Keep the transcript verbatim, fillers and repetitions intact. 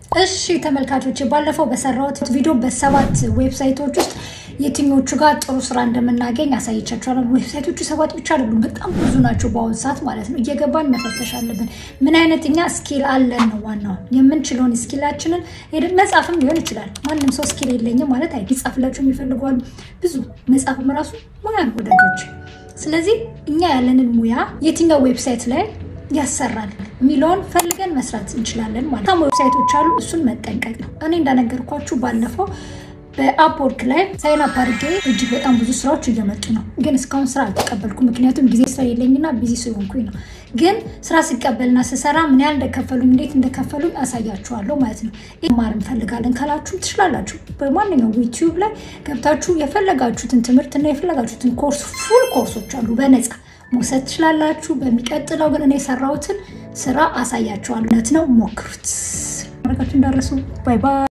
እሺ ተመልካቾች ባለፈው በሰራሁት ቪዲዮ በሰባት ዌብሳይቶች ውስጥ የትኞቹ ጋር ጥሩ ስራ እንደምናገኝ አሳይቻችኋለሁ ዌብሳይቶቹ ሰባት ብቻ አይደሉም በጣም ብዙ ናቸው በአሁን ሰዓት ማለት ነው እየገባን መፈተሽ አለብን ምን አይነትኛ ስኪል አለን ነው ዋናው የምንችለውን ስኪላችንን ሄደን መጻፍም ሊሆን ይችላል ማንንም ሰው ስኪል የለኝም ማለት አይጻፍላችሁ የሚፈልጓል ብዙ መጻፍም ራሱ ሙያ ወዳጆች ስለዚህ እኛ ያለንን ሙያ የትኛው ዌብሳይት ላይ ያሰራል ሚሊዮን ፈልገን መስራት እንችላለን ማለት ነው ዌብሳይቶች አሉ እሱን መጠንቀቅ ነው እኔ እንዳነገርኳችሁ ባለፈው በአፕወርክ ላይ ሳይን አፕ አድርጌ እጅግ በጣም ብዙ ስራዎች እየመጡ ነው ግን እስካሁን ስራ አልተቀበልኩም ምክንያቱም ጊዜ ስለሌለኝና ቢዚ ስለሆንኩኝ ነው ግን ስራ ሲቀበልና ስሰራ ምን ያህል እንደከፈሉኝ እንዴት እንደከፈሉኝ አሳያችኋለሁ ማለት ነው ማርም ፈልጋለን ካላችሁ ትችላላችሁ በማንኛውም ዩቲዩብ ላይ ገብታችሁ የፈለጋችሁትን ትምህርትና የፈለጋችሁትን ኮርስ ፉል ኮርሶች አሉ በነፃ መውሰድ ትችላላችሁ በሚቀጥለው ግን እኔ ሰራውትን ስራ አሳያችኋለሁ ነው ሞክሩት ማረጋችሁ እንዳረሱ ባይ ባይ